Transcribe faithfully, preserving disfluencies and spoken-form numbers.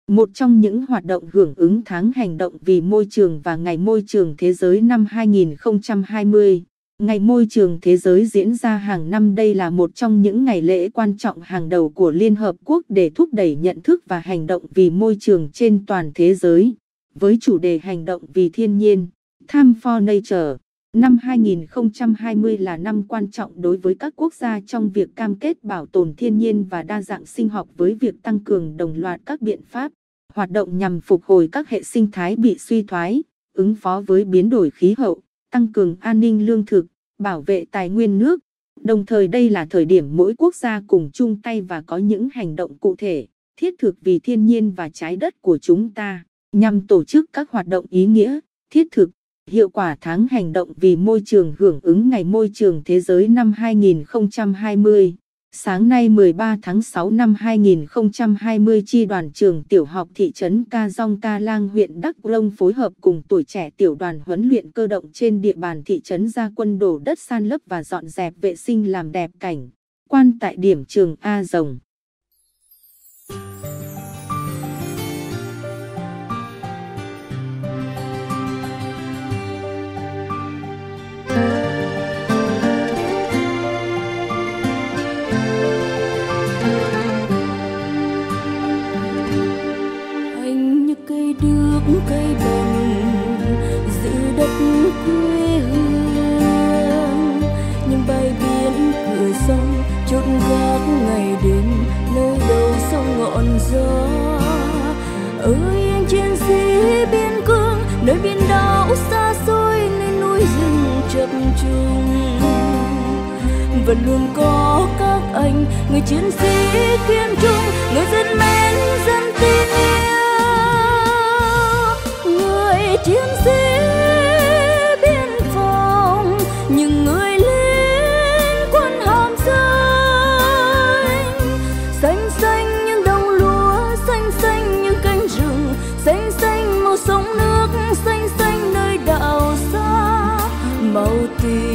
Một trong những hoạt động hưởng ứng tháng hành động vì môi trường và Ngày Môi trường Thế giới năm hai nghìn không trăm hai mươi. Ngày Môi trường Thế giới diễn ra hàng năm. Đây là một trong những ngày lễ quan trọng hàng đầu của Liên Hợp Quốc để thúc đẩy nhận thức và hành động vì môi trường trên toàn thế giới. Với chủ đề hành động vì thiên nhiên, Time for Nature, năm hai nghìn không trăm hai mươi là năm quan trọng đối với các quốc gia trong việc cam kết bảo tồn thiên nhiên và đa dạng sinh học với việc tăng cường đồng loạt các biện pháp, hoạt động nhằm phục hồi các hệ sinh thái bị suy thoái, ứng phó với biến đổi khí hậu, tăng cường an ninh lương thực, bảo vệ tài nguyên nước. Đồng thời đây là thời điểm mỗi quốc gia cùng chung tay và có những hành động cụ thể, thiết thực vì thiên nhiên và trái đất của chúng ta, nhằm tổ chức các hoạt động ý nghĩa, thiết thực, hiệu quả tháng hành động vì môi trường hưởng ứng Ngày Môi trường Thế giới năm hai nghìn không trăm hai mươi. Sáng nay mười ba tháng sáu năm hai nghìn không trăm hai mươi, Chi đoàn trường tiểu học thị trấn Ca Dong Ca Lang huyện Đắk Rông phối hợp cùng tuổi trẻ tiểu đoàn huấn luyện cơ động trên địa bàn thị trấn ra quân đổ đất san lấp và dọn dẹp vệ sinh làm đẹp cảnh quan tại điểm trường A Rồng. Cây bồng giữ đất quê hương, nhưng bay biển cửa sông chốt gác ngày đêm nơi đầu sông ngọn gió. Ơi anh chiến sĩ biên cương, nơi biển đảo xa xôi, nơi núi rừng chập trùng, vẫn luôn có các anh người chiến sĩ kiên trung, người dân mến dân tin yêu. Chiến sĩ biên phòng, những người lính quân hàm xanh, xanh xanh những đồng lúa, xanh xanh những cánh rừng, xanh xanh màu sông nước, xanh xanh nơi đảo xa, màu tím